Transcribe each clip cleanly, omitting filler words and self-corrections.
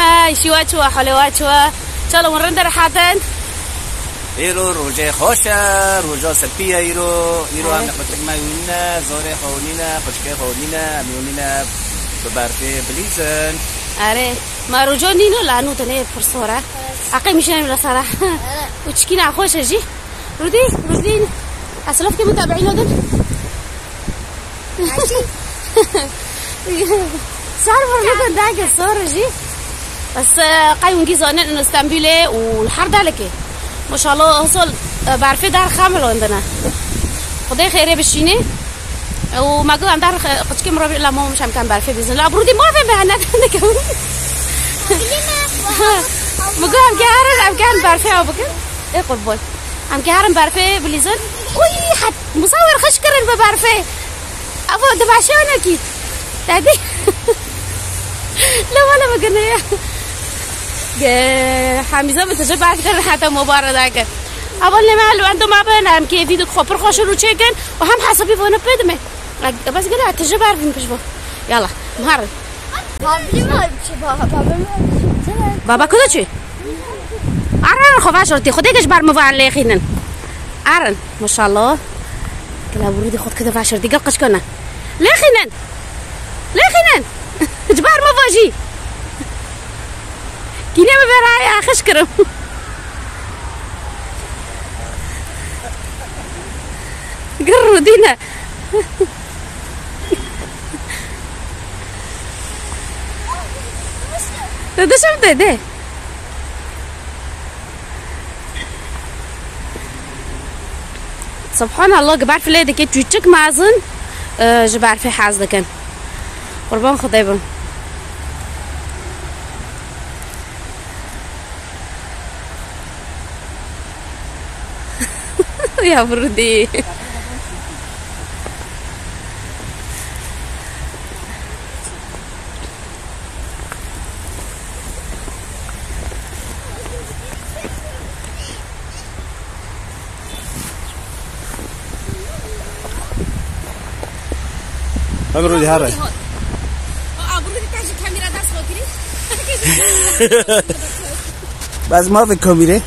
ما شوات وحلوات چلو ورند راحتن ایرو روزه خوشه روزه سپیه ایرو هم نخوتک مایونه زوره خونینه خوشکه خونینه میونینه ببرفه بلیزن آره ما روزه نینو لانو تنه پرسوره عقی میشنم رساله وتشكينا خوشه جي رودين اسلف كي متابعين هذول ماشي صار مرة داقة صار جي بس قايم جي زانن انه استنبولي والحر ده ما شاء الله وصل بعرفه دار خامل عندنا خدای خیره بشینه و ما قلنا دار قد كم ربي لا مش هم كان بعرفه باذن الله برودي ما فهم بهنا كم ما قلنا هم كان بعرفه او بكر ايه قربان هم كان بعرفه بليزن وي حد مصور خشكرن بعرفه ابو دبعشونه اكيد تادي لا ولا ما قلنا يا حميزه بتجربه عسكر حتى مباراه ذاك اول ما لو عنده ما بين هم كيف فيديو خبر خوشلو تشيكن وهم حسبي فانا بدمه بس قلنا التجربه عارفين كشبه يلا مهر بابا كده شي ارن خوفاش رتي خدي كش بار مفعل ليخينن ارن ما شاء الله كلا ورودي خد كده فاشر دي قلقش كنا ليخينن جبار مفاجي كيني ما برايا خشكرم قرروا دينا ده شو ده سبحان الله جبار في ليدك تجيك معزن جبار في حاز كان قربان خديبه يا بردي برودي هاري برودي تاجي كاميرا داس فوقري بس ما في كاميرا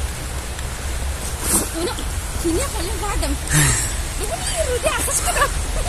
كينيا خليهم بعدم برودي عخش كده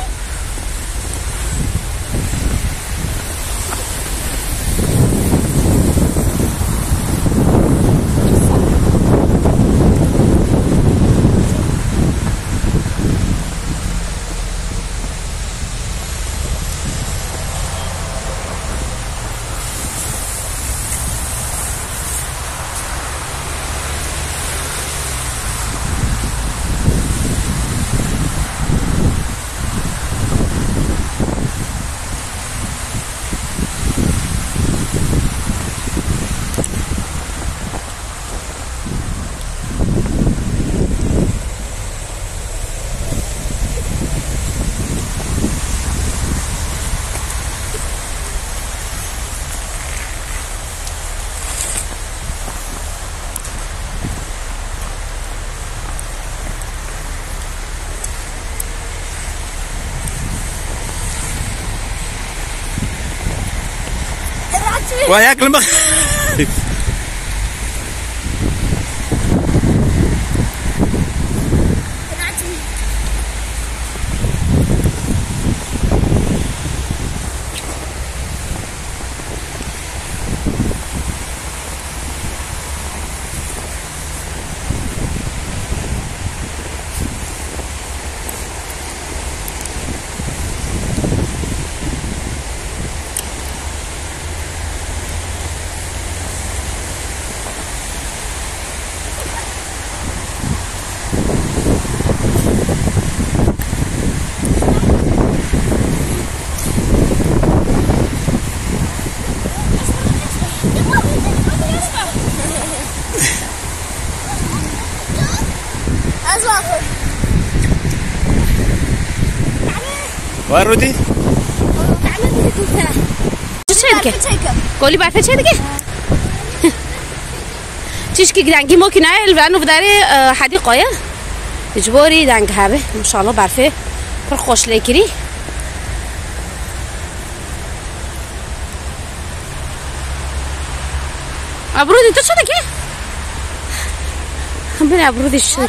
وياك المخ وين رودي؟ قولي بعرفة شيء دقيقة تشكي دانجي ممكن عيل بأنه بداري حديقة يا إجباري دانج هابه ما شاء الله بعرفة فرخوش ليكري ابرودي تو شده که ببین ابرودی شده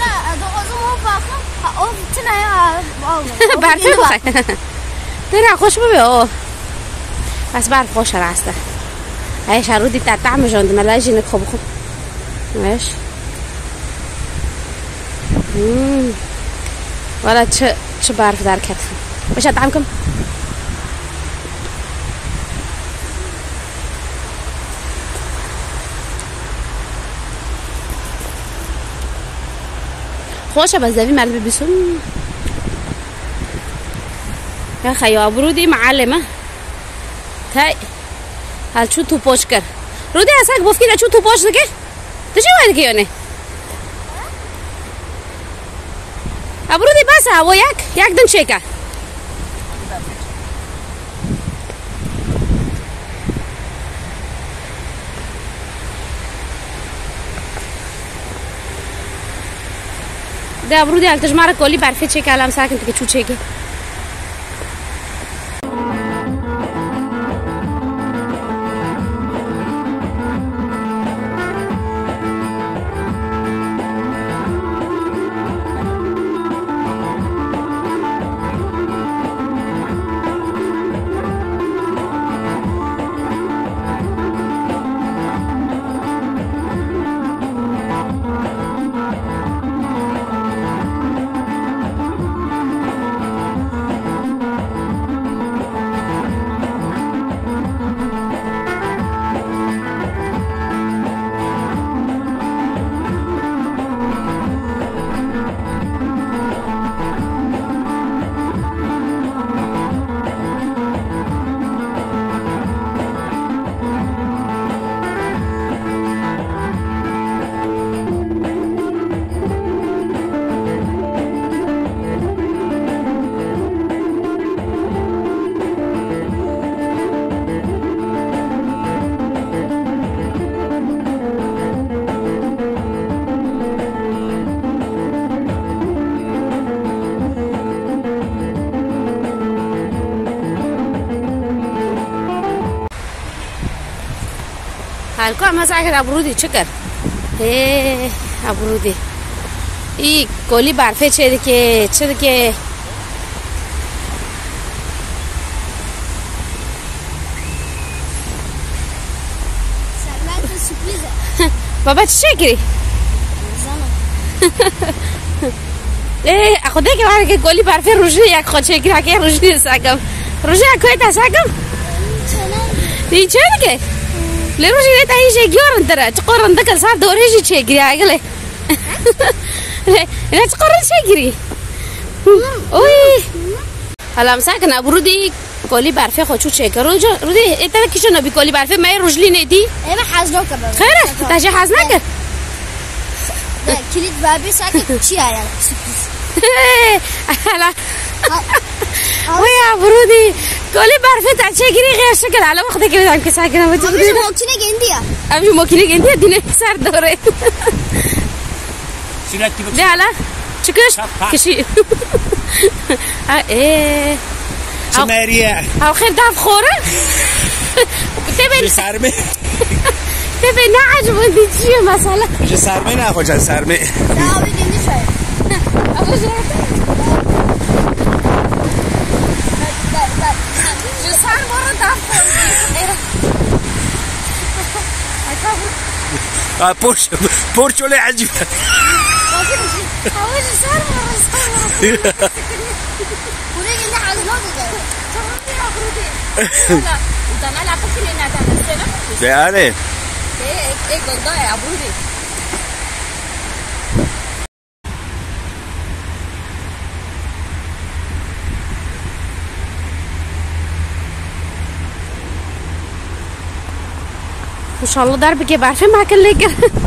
برفی بخواه تیره خوش ببین بس برف خوش راسته هایش ارودی تا طعم جاند ملاجی نک خوب ویش ولی چه برف در کتف بشه طعم کم خوشه بس دوی مرد ببیسون یا خیلی ابرودی معلمه تای حال چو تو پاش کر رودی اصلا گفت که چو تو پاش دکه تو چی باید که یونه ابرودی بس هوا یک دن چکه ده ابرودی حال تجمعه کلی برفی چکه علم ساکن تکه چو چکه حالكو عم ساكر ابرودي چكر ايه ابرودي ای کلی برفه چه که بابا چه شکری اه خدا که وارد که کلی برفه روشی یک خود شکری که روشی ساکم روشی اکوی تا ساکم ای چه دیگه لروشی دیتا ایشه گیارن تره چقارن دکل سار دوریشی چگری اگله اینا چقارن چگری اوی حالا مساکن ابرودی کلی برفه خود چو چکر رودی ایتا کشو نبی کلی برفه مای روشلی نیدی ایمه حزنو کبه خیره تاشه حز نکر کلید بابی ساکن چی آیا سپیز حالا وی ابرودی کلی برفه تا چگری غیر شکل حالا وقتی که بدم که ساکنم ابیشو موکینه گندیه ابیشو موکینه گندیه دینه سر داره ده حالا چکش کشی اه شماریه او خیر دف خوره چه سرمه تبه نه عجبون دی چیه مسئله چه سرمه نه خوشن سرمه نه آبی گندی شاید ابو جرده جسار مورا دف خوره پورچوله عجیبه ابو جسار مورا پوره گندی حزنو دیگه لا انا لا فكر انها تعمل ده انا ايه قضاء يا ابودي ان شاء الله دربك يا بعرف ما كلك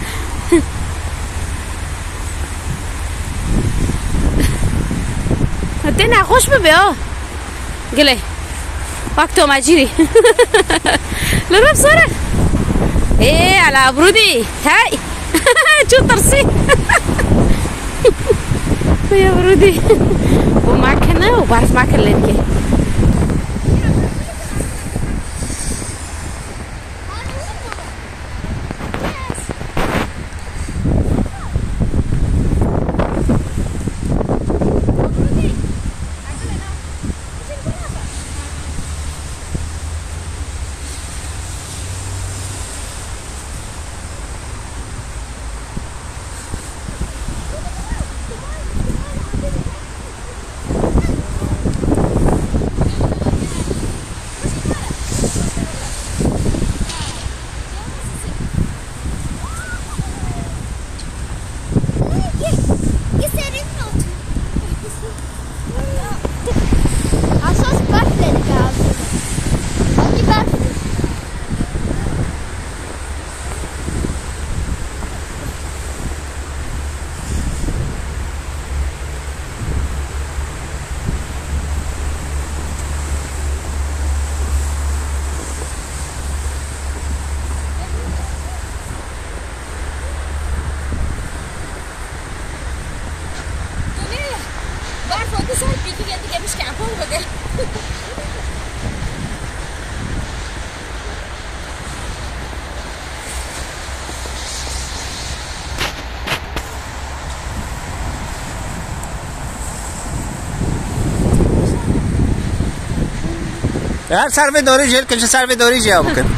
هدينا خوش ببي قلي وقته ما جيري لرب صورة ايه على ابرودي هاي شو ترسي يا ابرودي ومعك هنا وبعرف معك اللينكي دیگه مش کعبون بده यार सर्वे दौरी जेल कुछ सर्वे दौरी जे अब कर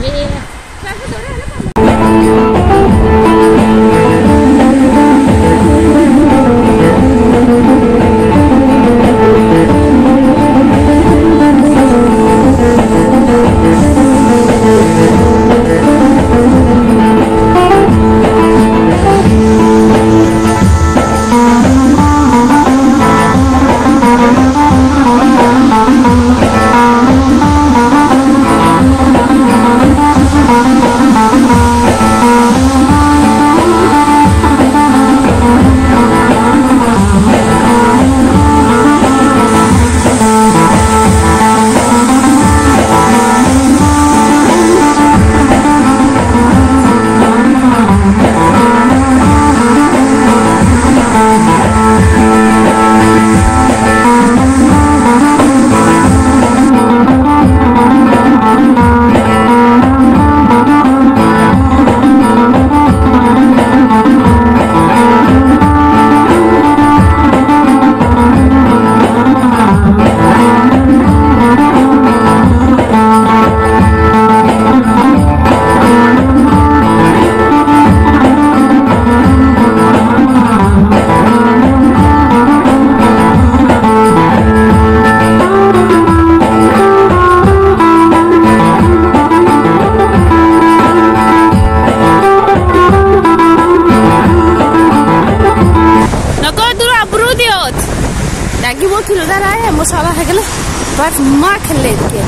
maşallah hagala bas ma khaled ke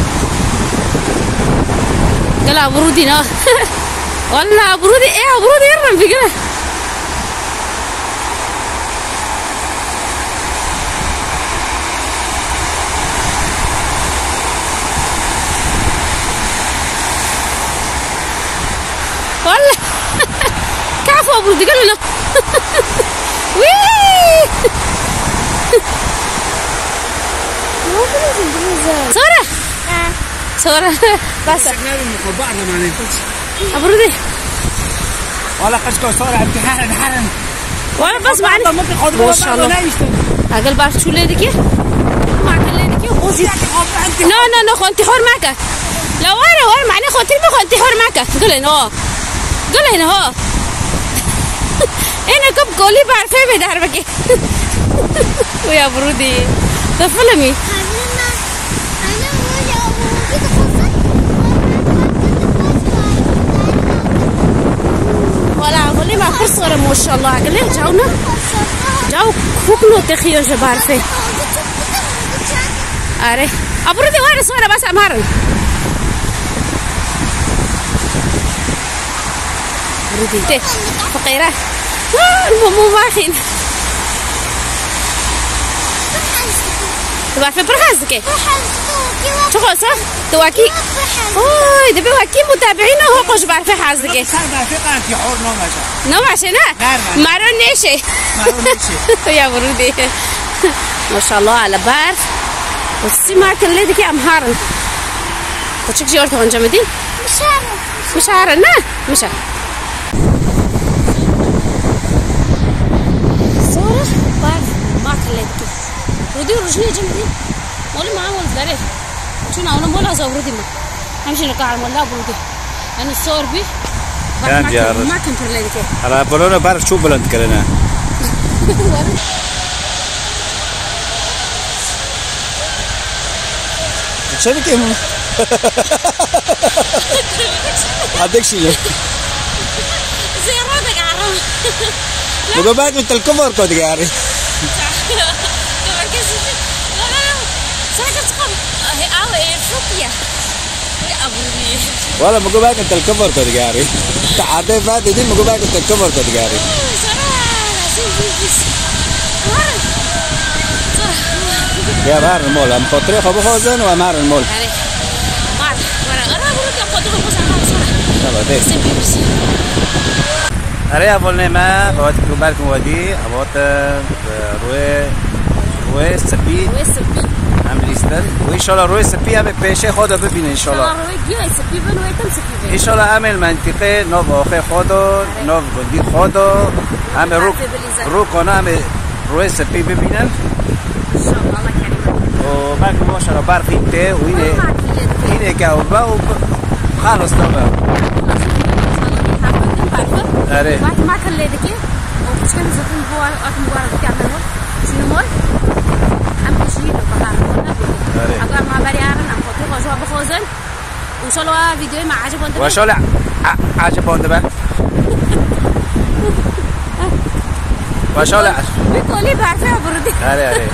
gala abrudi na walla abrudi yarram bigala walla كيف abrudi gala na صورة صورة بس بعضنا ما ننفذش أبردي ولا قشكو صورة بحرن ولا بس معنا ما شاء الله أقل بعرف شو ليدك يا معك ليدك يا بوزي لا خو انت حر معك لا ورا معني خو تربي خو انت حر معك قل هنا هو أنا كم قولي بعرفه بداربك ويا برودي تفهمي ما خسر ما شاء الله قال جاونا جاو كوكلو تخيو جبار في اره ابردي وين صوره بس امارن ردي تي فقيره مو ماخين تبع في برخازك شغل صح تواكي اوه دبي واكي متابعينا هو قش بعرف حازك في حور نو عشان مارون نيشي يا برودي ما شاء الله على بار بصي ما كان ليدك يا امهارن تشك جورت هون جمدين مش عارف مش صورة بار ما كان ليدك ودي رجلي جمدين ولا ما عمل داري شو ناونا مولا زورودي ما همشي نقع ولا برودي انا الصور بي ما كنت ليدك على بلونا بعرف شو بلند كلنا شايفك ايه عندك شيء زي رادك عرام بقى باك انت الكفر كنت قاري ولا مقول باك انت الكفر كنت قاري تعاطي فاتي دي مقول باك انت الكفر كنت قاري يا مار المول ام خطري خبو خوزن ومار المول مار ورا برد خطري خوزن أري أقول لما فوات كباركم ودي أبوات روي روی سپی روی سپی هم لیستن و انشالله روی سپی هم پیشه خود ببینه انشالله روی گیاه سپی بن و ایتم سپی بن انشالله همه منطقه نو آخه خود نو گندی خود همه رو کنه همه روی سپی ببینن انشالله الله کریم و من که ماشالله برف اینته و اینه که و خلاص نبا آره وقت ما كليدك ومش كان زكون هو أكون بارد كامله شنو مول أم تشيل وبحر ولا أقول ما بري أنا أم خطي خشوا بخوزن وإن شاء الله فيديو مع عجب وانت وإن شاء الله عجب وانت بقى وإن شاء الله بتقولي بعرفها بردي آره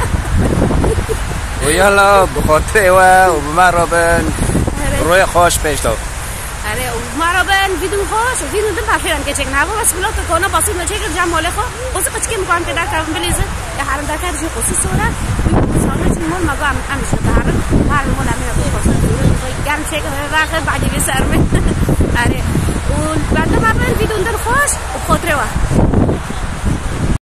ويلا بخاطر وبمربن روی خوش پیش داد آره و ما را به ویدیو خوش و ویدیو دم بخیرن که چک نبود بس بلا که کنا باسیل نچک جمع ماله خو بس بچه که میکنم که در کارم بلیزه یا حرم در کارش قصی سوره سوالات مول ما قام امش حرم مول امیر بخوش گرم چک واقع بعدی بسرمه آره و بعد ما به ویدیو دم خوش و خاطره